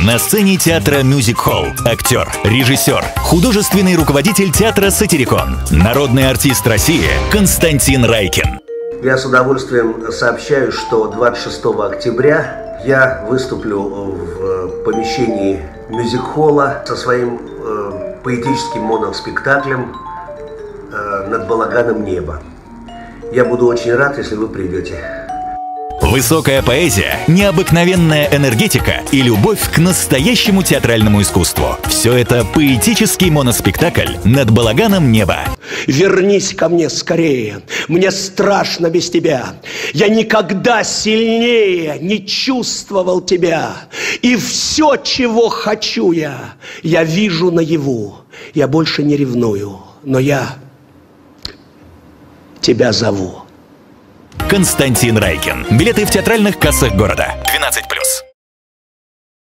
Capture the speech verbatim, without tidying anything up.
На сцене театра Music Hall актер, режиссер, художественный руководитель театра «Сатирикон», народный артист России Константин Райкин. Я с удовольствием сообщаю, что двадцать шестого октября я выступлю в помещении мюзик-холла со своим э, поэтическим моноспектаклем э, «Над балаганом неба». Я буду очень рад, если вы придете. Высокая поэзия, необыкновенная энергетика и любовь к настоящему театральному искусству. Все это поэтический моноспектакль «Над балаганом неба». Вернись ко мне скорее, мне страшно без тебя. Я никогда сильнее не чувствовал тебя. И все, чего хочу я, я вижу наяву. Я больше не ревную, но я тебя зову. Константин Райкин. Билеты в театральных кассах города. двенадцать плюс.